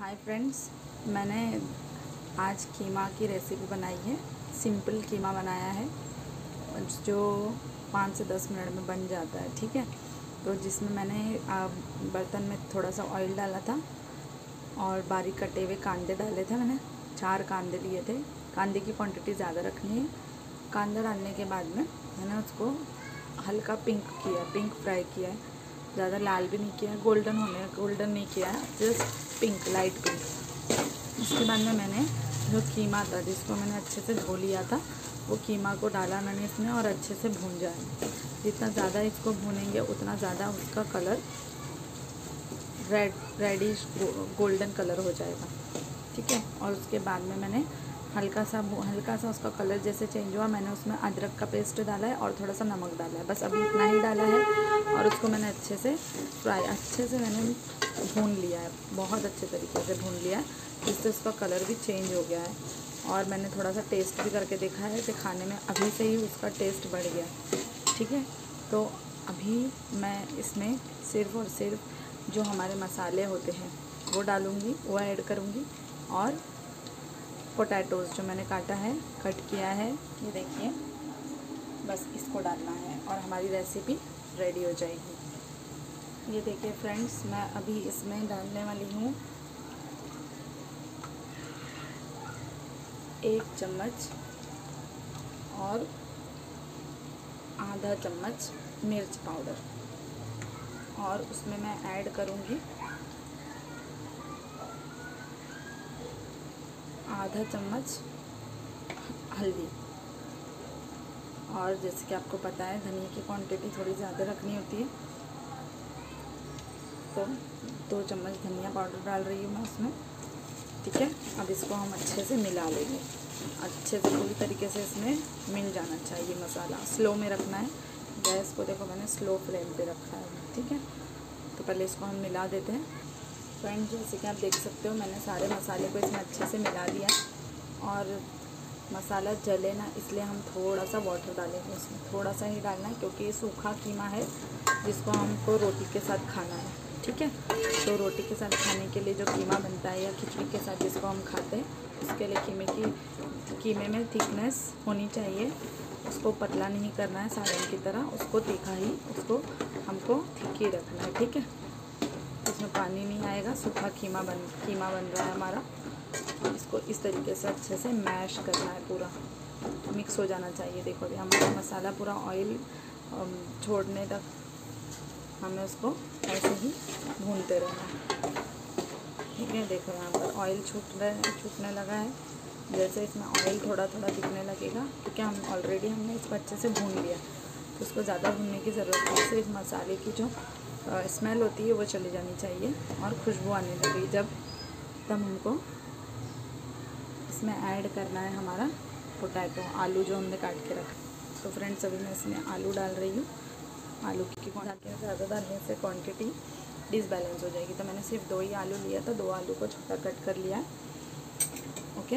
Hi friends, मैंने आज कीमा की रेसिपी बनाई है। सिंपल कीमा बनाया है जो 5 से 10 मिनट में बन जाता है। ठीक है, तो जिसमें मैंने बर्तन में थोड़ा सा ऑयल डाला था और बारीक कटे हुए कांदे डाले थे। मैंने 4 कांदे लिए थे। कांदे की क्वांटिटी ज़्यादा रखनी है। कांदा डालने के बाद में मैंने उसको हल्का पिंक फ्राई किया है। ज़्यादा लाल भी नहीं किया है, गोल्डन नहीं किया है, जस्ट पिंक, लाइट पिंक। उसके बाद में मैंने जो कीमा था जिसको मैंने अच्छे से धो लिया था, वो कीमा को डाला मैंने इसमें और अच्छे से भून है। जितना ज़्यादा इसको भूनेंगे उतना ज़्यादा उसका कलर रेडिश गोल्डन कलर हो जाएगा। ठीक है, और उसके बाद में मैंने हल्का सा उसका कलर जैसे चेंज हुआ, मैंने उसमें अदरक का पेस्ट डाला है और थोड़ा सा नमक डाला है। बस अभी इतना ही डाला है और उसको मैंने अच्छे से मैंने भून लिया है। बहुत अच्छे तरीके से भून लिया है, जिससे उसका कलर भी चेंज हो गया है। और मैंने थोड़ा सा टेस्ट भी करके देखा है कि खाने में अभी से ही उसका टेस्ट बढ़ गया। ठीक है, तो अभी मैं इसमें सिर्फ़ और सिर्फ जो हमारे मसाले होते हैं वो डालूँगी, वो ऐड करूँगी। और पोटैटोज़ जो मैंने कट किया है, ये देखिए, बस इसको डालना है और हमारी रेसिपी रेडी हो जाएगी। ये देखिए फ्रेंड्स, मैं अभी इसमें डालने वाली हूँ 1 चम्मच और आधा चम्मच मिर्च पाउडर, और उसमें मैं ऐड करूँगी आधा चम्मच हल्दी। और जैसे कि आपको पता है धनिया की क्वांटिटी थोड़ी ज़्यादा रखनी होती है, तो 2 चम्मच धनिया पाउडर डाल रही हूँ मैं उसमें। ठीक है, अब इसको हम अच्छे से मिला लेंगे। अच्छे से पूरी तरीके से इसमें मिल जाना चाहिए मसाला। स्लो में रखना है गैस को, देखो मैंने स्लो फ्लेम पे रखा है। ठीक है, तो पहले इसको हम मिला देते हैं। फ्रेंड, जैसे कि आप देख सकते हो, मैंने सारे मसाले को इसमें अच्छे से मिला दिया और मसाला जले ना, इसलिए हम थोड़ा सा वाटर डालेंगे इसमें। थोड़ा सा ही डालना है क्योंकि ये सूखा कीमा है जिसको हमको रोटी के साथ खाना है। ठीक है, तो रोटी के साथ खाने के लिए जो कीमा बनता है या खिचड़ी के साथ जिसको हम खाते हैं, उसके लिए कीमे में थिकनेस होनी चाहिए। उसको पतला नहीं करना है सालन की तरह, उसको तीखा ही, उसको हमको थिक ही रखना है। ठीक है, इसमें पानी नहीं आएगा। सूखा कीमा बन रहा है हमारा। इसको इस तरीके से अच्छे से मैश करना है, पूरा मिक्स हो जाना चाहिए। देखो अभी हमारा मसाला पूरा ऑयल छोड़ने तक हमें उसको ऐसे ही भूनते रहना है। ठीक है, देखो यहाँ पर ऑयल छूटने लगा है। जैसे इसमें ऑयल थोड़ा थोड़ा दिखने लगेगा, क्योंकि हमने इसको अच्छे से भून लिया, तो उसको ज़्यादा भूनने की ज़रूरत नहीं। सिर्फ मसाले की जो स्मेल होती है वो चली जानी चाहिए और खुशबू आने लगी तब हमको इसमें ऐड करना है हमारा पोटैटो, आलू जो हमने काट के रखा। तो फ्रेंड्स, अभी मैं इसमें आलू डाल रही हूँ। आलू की क्वांटिटी ज़्यादा डालने से क्वांटिटी डिसबैलेंस हो जाएगी, तो मैंने सिर्फ 2 ही आलू लिया था। 2 आलू को छोटा कट कर लिया है। ओके,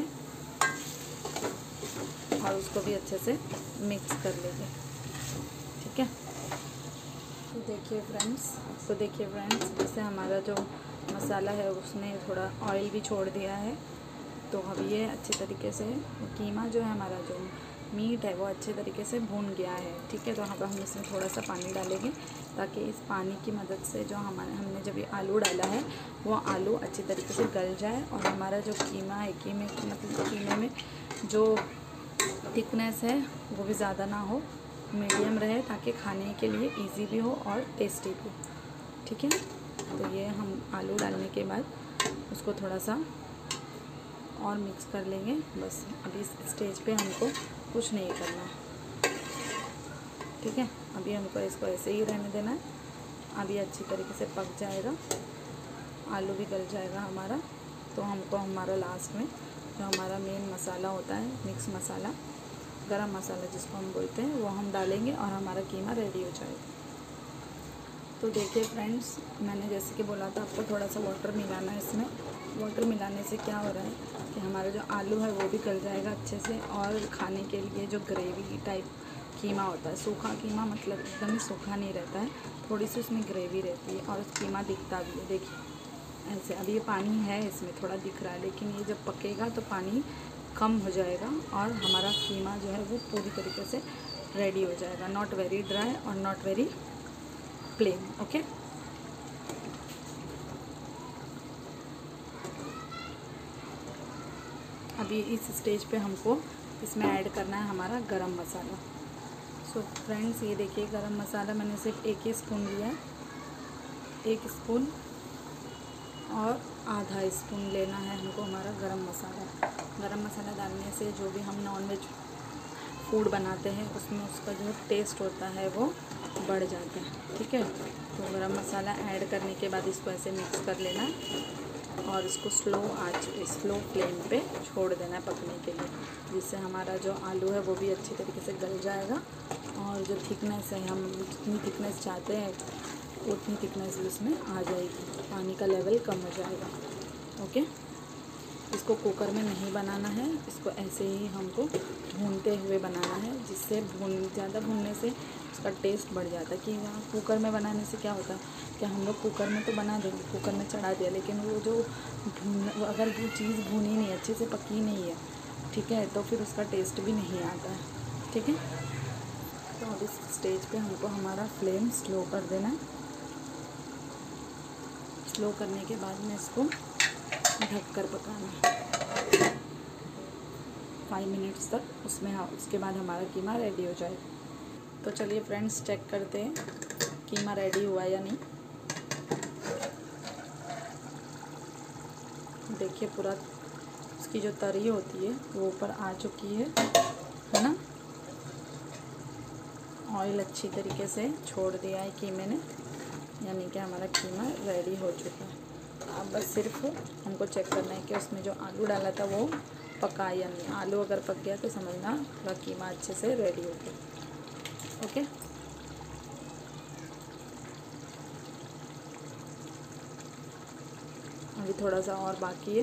और उसको भी अच्छे से मिक्स कर लेंगे। ठीक है, तो देखिए फ्रेंड्स, जैसे हमारा जो मसाला है उसने थोड़ा ऑयल भी छोड़ दिया है, तो अब ये अच्छे तरीके से कीमा जो है, हमारा जो मीट है वो अच्छे तरीके से भून गया है। ठीक है, तो यहाँ पर हम इसमें थोड़ा सा पानी डालेंगे ताकि इस पानी की मदद से जो हमने जब ये आलू डाला है वो आलू अच्छी तरीके से गल जाए और हमारा जो कीमा है, कीमे में जो थिकनेस है वो भी ज़्यादा ना हो, मीडियम रहे, ताकि खाने के लिए इजी भी हो और टेस्टी भी। ठीक है, तो ये हम आलू डालने के बाद उसको थोड़ा सा और मिक्स कर लेंगे। बस अभी इस स्टेज पे हमको कुछ नहीं करना। ठीक है, अभी हमको इसको ऐसे ही रहने देना है। अभी अच्छी तरीके से पक जाएगा, आलू भी गल जाएगा हमारा। तो हमको हमारा लास्ट में जो हमारा मेन मसाला होता है, मिक्स मसाला, गरम मसाला जिसको हम बोलते हैं, वो हम डालेंगे और हमारा कीमा रेडी हो जाएगा। तो देखिए फ्रेंड्स, मैंने जैसे कि बोला था आपको थोड़ा सा वाटर मिलाना है इसमें। वाटर मिलाने से क्या हो रहा है कि हमारा जो आलू है वो भी गल जाएगा अच्छे से, और खाने के लिए जो ग्रेवी टाइप कीमा होता है, सूखा कीमा मतलब एकदम ही सूखा नहीं रहता है, थोड़ी सी उसमें ग्रेवी रहती है और कीमा दिखता भी है। देखिए ऐसे। अभी ये पानी है इसमें थोड़ा दिख रहा है, लेकिन ये जब पकेगा तो पानी कम हो जाएगा और हमारा कीमा जो है वो पूरी तरीके से रेडी हो जाएगा। नॉट वेरी ड्राई और नॉट वेरी प्लेन। ओके, अभी इस स्टेज पे हमको इसमें ऐड करना है हमारा गरम मसाला। सो फ्रेंड्स, ये देखिए गरम मसाला मैंने सिर्फ 1 स्पून लिया है। 1 स्पून और आधा स्पून लेना है हमको हमारा गरम मसाला। गरम मसाला डालने से जो भी हम नॉनवेज फूड बनाते हैं उसमें उसका जो टेस्ट होता है वो बढ़ जाता है। ठीक है, तो गरम मसाला ऐड करने के बाद इसको ऐसे मिक्स कर लेना है और इसको स्लो फ्लेम पे छोड़ देना है पकने के लिए, जिससे हमारा जो आलू है वो भी अच्छी तरीके से गल जाएगा और जो थिकनेस है, हम जितनी थिकनेस चाहते हैं उतनी थिकनेस इसमें आ जाएगी, पानी का लेवल कम हो जाएगा। ओके, इसको कुकर में नहीं बनाना है, इसको ऐसे ही हमको भूनते हुए बनाना है, जिससे ज़्यादा भूनने से उसका टेस्ट बढ़ जाता है। कि वहाँ कुकर में बनाने से क्या होता है कि हम लोग कुकर में तो बना देंगे, कुकर में चढ़ा दिया, लेकिन वो जो अगर वो चीज़ भुनी नहीं, अच्छे से पकी नहीं है, ठीक है, तो फिर उसका टेस्ट भी नहीं आता है। ठीक है, तो अब इस स्टेज पे हमको हमारा फ्लेम स्लो कर देना है। स्लो करने के बाद में इसको ढक कर पकाना है 5 मिनट्स तक। उसके बाद हमारा कीमा रेडी हो जाएगा। तो चलिए फ्रेंड्स, चेक करते हैं कीमा रेडी हुआ या नहीं। देखिए पूरा उसकी जो तरी होती है वो ऊपर आ चुकी है ना। ऑयल अच्छी तरीके से छोड़ दिया है कीमे ने, यानी कि हमारा कीमा रेडी हो चुका है। अब बस सिर्फ हमको चेक करना है कि उसमें जो आलू डाला था वो पका या नहीं। आलू अगर पक गया तो समझना पूरा कीमा अच्छे से रेडी हो गया। ओके, अभी थोड़ा सा और बाकी है।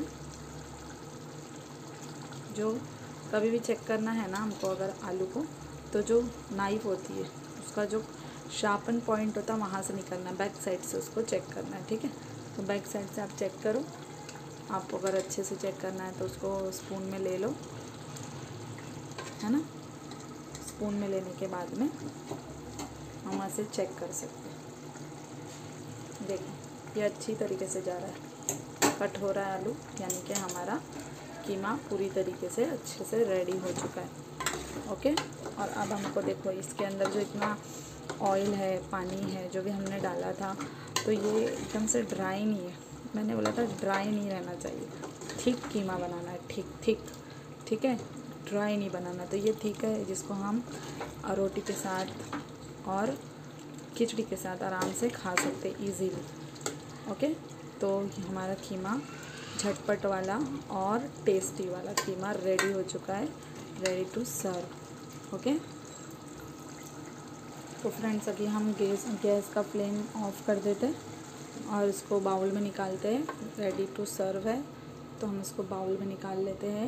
जो कभी भी चेक करना है ना हमको अगर आलू को, तो जो नाइफ होती है उसका जो शार्पन पॉइंट होता है वहाँ से निकलना, बैक साइड से उसको चेक करना है। ठीक है, तो बैक साइड से आप चेक करो। आपको अगर अच्छे से चेक करना है तो उसको स्पून में ले लो, है ना। स्पून में लेने के बाद में हम ऐसे चेक कर सकते हैं। देखो ये अच्छी तरीके से जा रहा है, कट हो रहा है आलू, यानी कि हमारा कीमा पूरी तरीके से अच्छे से रेडी हो चुका है। ओके, और अब हमको देखो इसके अंदर जो इतना ऑयल है, पानी है जो भी हमने डाला था, तो ये एकदम से ड्राई नहीं है। मैंने बोला था ड्राई नहीं रहना चाहिए, थिक कीमा बनाना है, ठीक है, ड्राई नहीं बनाना। तो ये ठीक है, जिसको हम रोटी के साथ और खिचड़ी के साथ आराम से खा सकते इजीली। ओके, तो हमारा कीमा झटपट वाला और टेस्टी वाला कीमा रेडी हो चुका है, रेडी टू सर्व। ओके, तो फ्रेंड्स अभी हम गैस का फ्लेम ऑफ कर देते हैं और इसको बाउल में निकालते हैं। रेडी टू सर्व है, तो हम इसको बाउल में निकाल लेते हैं।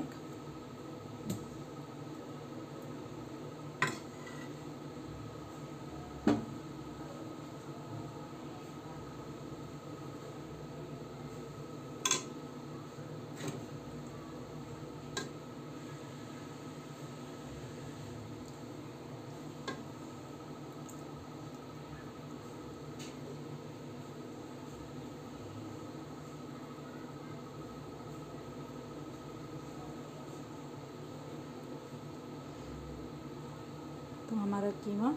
तो हमारा कीमा,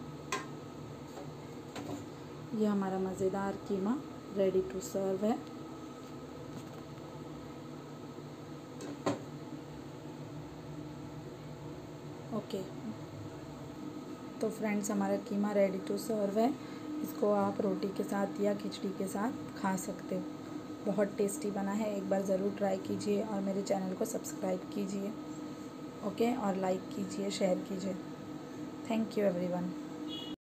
ये हमारा मज़ेदार कीमा रेडी टू सर्व है। ओके, तो फ्रेंड्स हमारा कीमा रेडी टू सर्व है। इसको आप रोटी के साथ या खिचड़ी के साथ खा सकते हो। बहुत टेस्टी बना है, एक बार ज़रूर ट्राई कीजिए और मेरे चैनल को सब्सक्राइब कीजिए। ओके, और लाइक कीजिए, शेयर कीजिए। Thank you everyone.